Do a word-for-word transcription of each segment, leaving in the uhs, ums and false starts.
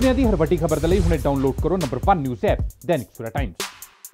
दुनिया की हर वड्डी खबर के लिए हुणे डाउनलोड करो number one news app Dainik Savera times.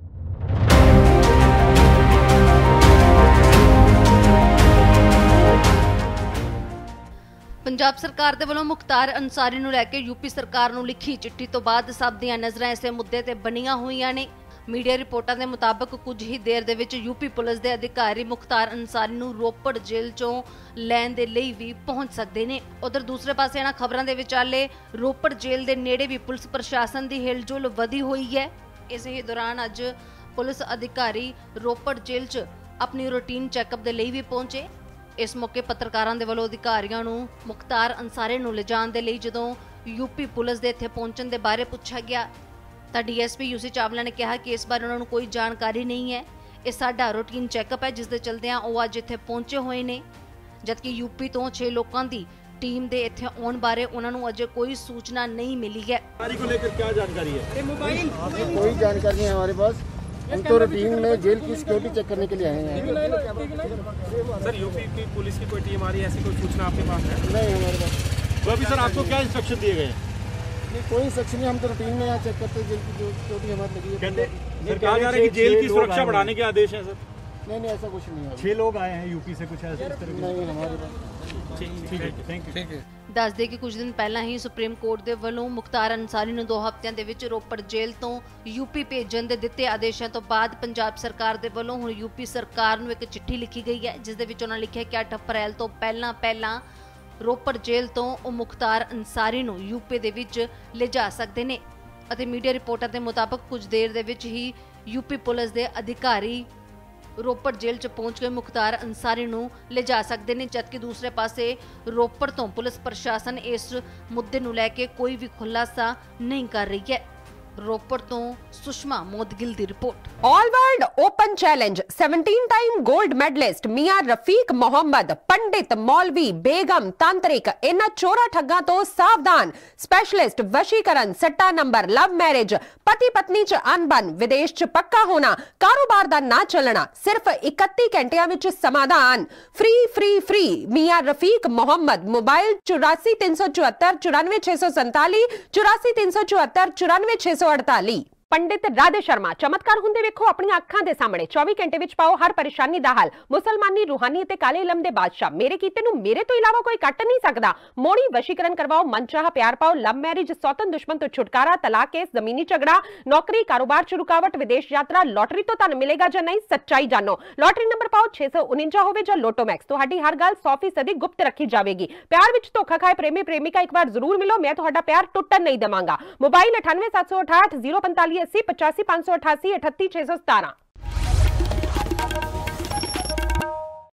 Punjab सरकार दे वल्लों मुख्तार अंसारी नूं लैके यूपी सरकार नूं लिखी चिट्ठी तो बाद सब दीआं नज़रां इसे मुद्दे ते बणीआं होईआं ने। मीडिया रिपोर्टां दे मुताबक कुछ ही देर दे विच यूपी पुलिस दे अधिकारी मुख्तार अंसारी नूं रोपड़ जेल चों लैण दे लई भी पहुंच सकदे ने। उधर दूसरे पासे इन्हां खबरां दे विचाले रोपड़ जेल दे नेड़े भी पुलिस प्रशासन दी हिलजुल वधी होई है। इस ही दौरान अज पुलिस अधिकारी रोपड़ जेल च अपनी रूटीन चैकअप दे लई भी पहुंचे। इस मौके पत्रकारां दे वल्लों अधिकारियां नूं मुख्तार अंसारी नूं लिजाण दे लई जदों यूपी पुलिस दे इत्थे पहुंचण दे बारे पुछा गया तां डीएसपी यूसी चावला ने कहा कि इस बारे उन्हां नूं कोई जानकारी नहीं है। इह साडा रूटीन चैकअप है जिस दे चलदिआं ओह अज इत्थे पहुंचे होए ने, जबकि यूपी तो छे लोकां दी टीम दे इत्थे आउण बारे उन्हां नूं अजे कोई सूचना नहीं मिली है। को लेकर क्या जानकारी है? मोबाइल कोई जानकारी नहीं है हमारे पास। हम तो रूटीन में जेल की सिक्योरिटी चेक करने के लिए आए हैं। सर यूपी की पुलिस की कोई टीम आ रही है, ऐसी कोई सूचना आपके पास है? नहीं हमारे पास। तो अभी सर आपको क्या इंस्ट्रक्शन दिए गए हैं? नहीं कोई इंस्ट्रक्शन नहीं, हम तो रूटीन में यहाँ चेक करते हैं जेल की जो सिक्योरिटी हमारी लगी है। कहते सर कहा जा रहा है कि जेल की सुरक्षा बढ़ाने के आदेश हैं सर। नहीं नहीं ऐसा कुछ नहीं है। छह लोग आए हैं यूपी से, कुछ ऐसे नहीं हमारे पास। ठीक है, थैंक यू। दस दे कि कुछ दिन पहला ही सुप्रीम कोर्ट दे वल्लों मुख्तार अंसारी नूं दो हफ्तिਆਂ ਦੇ ਵਿੱਚ ਰੋਪੜ ਜੇਲ੍ਹ ਤੋਂ यूपी ਭੇਜਣ ਦੇ ਦਿੱਤੇ ਆਦੇਸ਼ਾਂ ਤੋਂ ਬਾਅਦ ਪੰਜਾਬ ਸਰਕਾਰ ਦੇ ਵੱਲੋਂ ਹੁਣ यूपी ਸਰਕਾਰ ਨੂੰ ਇੱਕ ਚਿੱਠੀ ਲਿਖੀ ਗਈ ਹੈ ਜਿਸ ਦੇ ਵਿੱਚ ਉਹਨਾਂ ਲਿਖਿਆ ਕਿ ਅੱਠ ਅਪ੍ਰੈਲ ਤੋਂ ਪਹਿਲਾਂ ਪਹਿਲਾਂ ਰੋਪੜ ਜੇਲ੍ਹ ਤੋਂ ਉਹ ਮੁਖਤਾਰ ਅੰਸਾਰੀ ਨੂੰ यूपी ਦੇ ਵਿੱਚ ਲਿਜਾ ਸਕਦੇ ਨੇ ਅਤੇ ਮੀਡੀਆ ਰਿਪੋਰਟਾਂ ਦੇ ਮੁਤਾਬਕ ਕੁਝ ਦੇਰ ਦੇ ਵਿੱਚ ਹੀ यूपी ਪੁਲਿਸ ਦੇ ਅਧਿਕਾਰੀ रोपड़ जेल च पहुंच गए मुख्तार अंसारी नूं ले जा सकते हैं, जबकि दूसरे पासे रोपड़ तो पुलिस प्रशासन इस मुद्दे नूं लैके कोई भी खुलासा नहीं कर रही है। रोपड़ तो सुषमा मोदगिल दी रिपोर्ट। ऑल वर्ल्ड ओपन चैलेंज सत्रह time gold medalist Mian Rafiq Mohammad, पंडित, मौलवी, बेगम, तांत्रिक, इन्हां चोरा ठग्गां तो सावधान। स्पेशलिस्ट वशीकरण, सट्टा नंबर, लव मैरिज, पति पत्नी च अनबन, विदेश च पक्का होना, कारोबार दा ना चलना, सिर्फ इकत्ती घंटियां विच समाधान। Free free free Mian Rafiq Mohammad. Mobile चौरासी तीन सौ चौहत्तर चौरानवे छह सौ संताली चौरासी तीन सौ चौहत्तर चौरानवे छह सौ अड़ताली। पंडित राधे शर्मा, चमत्कार हुंदे वेखो अपनी अखां दे सामने। चौबीस घंटे विच पाओ हर परेशानी दा हल। मुसलमानी, रूहानी ते काले इलम दे बादशाह, मेरे कीते नूं मेरे तो इलावा कोई कट नहीं सकदा। मोड़ी वशीकरण करवाओ, मनचाह प्यार पाओ, लव मैरिज, सौतन दुश्मन तो छुटकारा, तलाक केस, जमीनी झगड़ा, नौकरी, कारोबार च रुकावट, विदेश यात्रा, लॉटरी तो धन मिलेगा जां नहीं, सच्चाई जानो। लॉटरी नंबर पाओ छे सौ उनंजा होवे जां लोटो मैक्स, तुहाडी हर गल सौ फीसदी गुप्त रखी जावेगी। प्यार विच धोखा खाए प्रेमी प्रेमिका एक बार जरूर मिलो, मैं तुहाडा प्यार टुटन नहीं देवांगा। मोबाइल अठानवे सत्त सौ अठाहठ जीरो पैंताली अस्सी पचासी पांच सौ अठासी अठत्ती छह सौ सतारा।